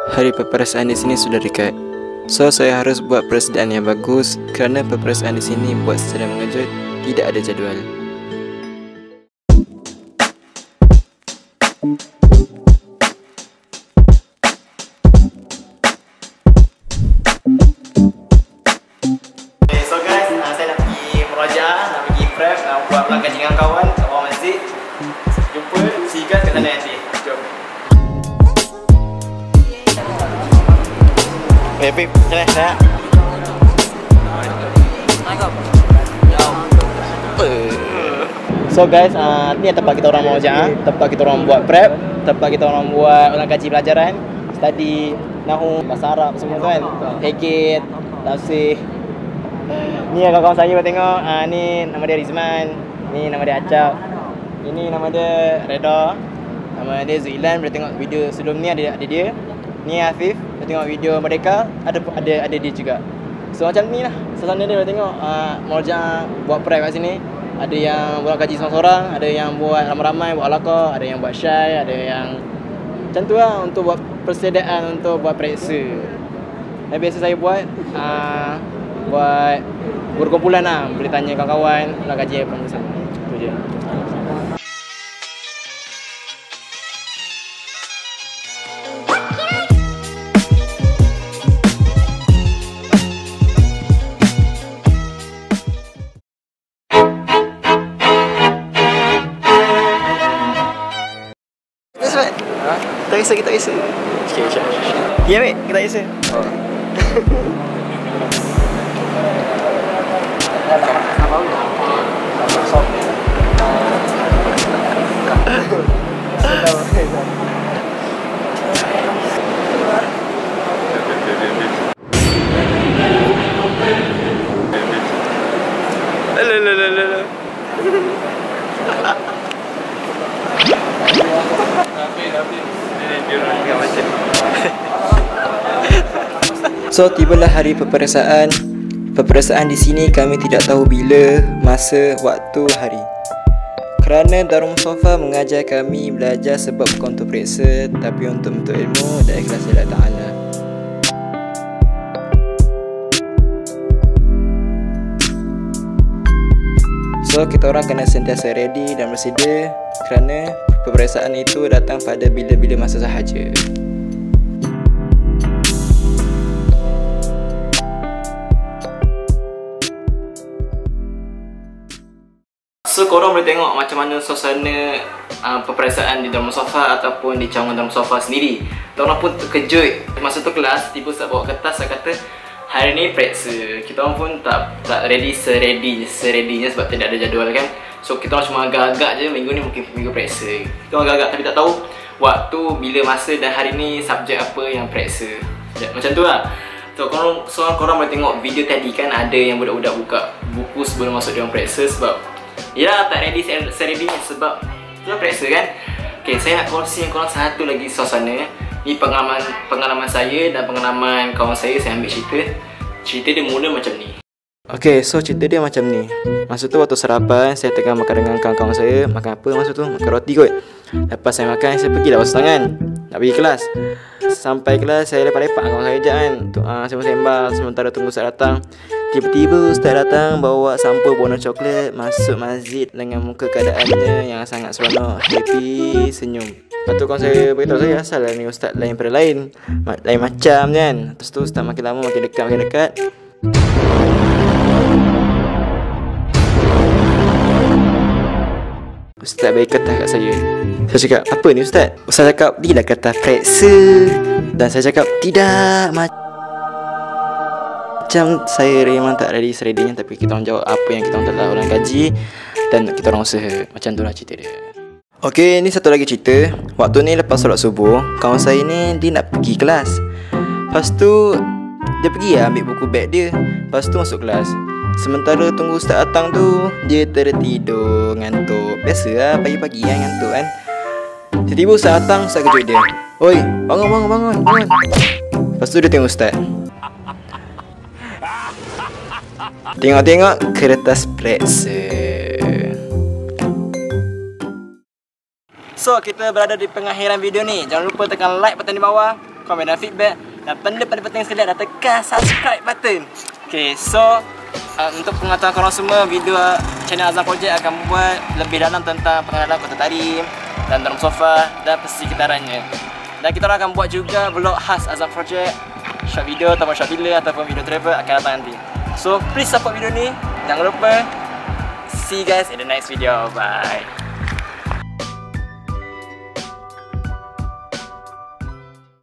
Hari peperiksaan di sini sudah dekat. So, saya harus buat persediaan yang bagus kerana peperiksaan di sini buat secara mengejut, tidak ada jadual. So guys, saya nak pergi merajaah, nak pergi prep, nak buat ulang kaji dengan kawan kat bawah masjid. Jumpa, see you guys kat sana nanti. Jom. Pip, jalan saya. So guys, ni tempat kita orang merajaah, tempat kita orang buat prep, tempat kita orang buat ulang kaji pelajaran, study Nahu, bahasa Arab semua kan. Hekit, tafsir. Ni kawan-kawan saya tengok, ni nama dia Rizman, ni nama dia Acap, ini nama dia Reda, nama dia Zuilan. Boleh tengok video sebelum ni ada dia. Ni Afif, boleh tengok video mereka, ada dia juga. So macam ni lah suasana dia. Boleh tengok Merajaah buat prep kat sini. Ada yang buat kaji seorang-seorang, ada yang buat ramai-ramai buat alaqah, ada yang buat syai, ada yang macam tu lah untuk buat persediaan untuk buat periksa. Dan biasa saya buat berkumpulan lah, boleh tanya kawan-kawan nak kaji apa bersama. Itu je. Kita kisah. Ya, Mek, kita kisah. So, tibalah hari peperiksaan. Peperiksaan di sini kami tidak tahu bila, masa, waktu, hari. Kerana Darul Mustafa mengajar kami belajar sebab bukan untuk periksa, tapi untuk ilmu dan ikhlas Allah Ta'ala. So, kita orang kena sentiasa ready dan bersedia kerana peperiksaan itu datang pada bila-bila masa sahaja. So korang boleh tengok macam mana suasana peperiksaan di Darul Mustafa ataupun di cawangan Darul Mustafa sendiri. Korang pun terkejut masa tu kelas tiba saya bawa kertas, saya kata hari ni periksa. Kita orang pun tak ready seredinya sebab tidak ada jadual kan. So kita orang cuma agak-agak je, minggu ni mungkin minggu periksa. Kita orang agak-agak tapi tak tahu waktu, bila, masa dan hari ni subjek apa yang periksa. Macam tu lah. So korang boleh tengok video tadi kan, ada yang budak-budak buka buku sebelum masuk dia orang periksa sebab ya tak ready seredinya sebab itulah periksa kan. Okay, saya nak kongsi yang korang satu lagi suasana. Ni pengalaman saya dan pengalaman kawan saya ambil cerita dia mula macam ni. Okay, so cerita dia macam ni. Masa tu waktu sarapan, saya tengah makan dengan kawan-kawan saya. Makan apa masa tu? Makan roti kot. Lepas saya makan, saya pergi dah basuh tangan, nak pergi kelas. Sampai kelas, saya lepak-lepak dengan kawan saya je kan. Sembang-sembang sementara tunggu Ustaz datang. Tiba-tiba Ustaz datang bawa sampul warna coklat, masuk masjid dengan muka keadaannya yang sangat seronok, happy, senyum. Lepas tu kawan saya beritahu saya, asal lah ni Ustaz lain pada lain macam kan. Terus tu Ustaz makin lama makin dekat. Ustaz bagi kertas kat saya. Saya cakap, apa ni Ustaz? Ustaz cakap, ni lah kertas periksa. Dan saya cakap, tidak, macam saya memang tak ready seredinya. Tapi kita orang jawab apa yang kita orang telah ulang kaji dan kita orang usaha. Macam tu lah cerita dia. Okay, ni satu lagi cerita. Waktu ni lepas solat subuh, kawan saya ni dia nak pergi kelas. Lepas tu dia pergi lah ambil buku beg dia. Lepas tu masuk kelas. Sementara tunggu Ustaz datang tu, dia tertidur, ngantuk. Biasalah pagi-pagi kan ngantuk kan. Tiba-tiba Ustaz datang, Ustaz kejut dia. Oi, bangun. Lepas tu dia tengok Ustaz. Tengok kertas periksa. So, kita berada di pengakhiran video ni. Jangan lupa tekan like button di bawah, komen dan feedback. Dan benda paling penting sekali adalah tekan subscribe button. Okay, so untuk pengetahuan korang semua, video channel Azam Project akan membuat lebih dalam tentang pengenalan Kota Tarim dan Dalam Sofa dan persekitarannya. Dan kita orang akan buat juga vlog khas Azam Project, short video ataupun short film ataupun video travel akan datang nanti. So please support video ni. Jangan lupa. See you guys in the next video. Bye.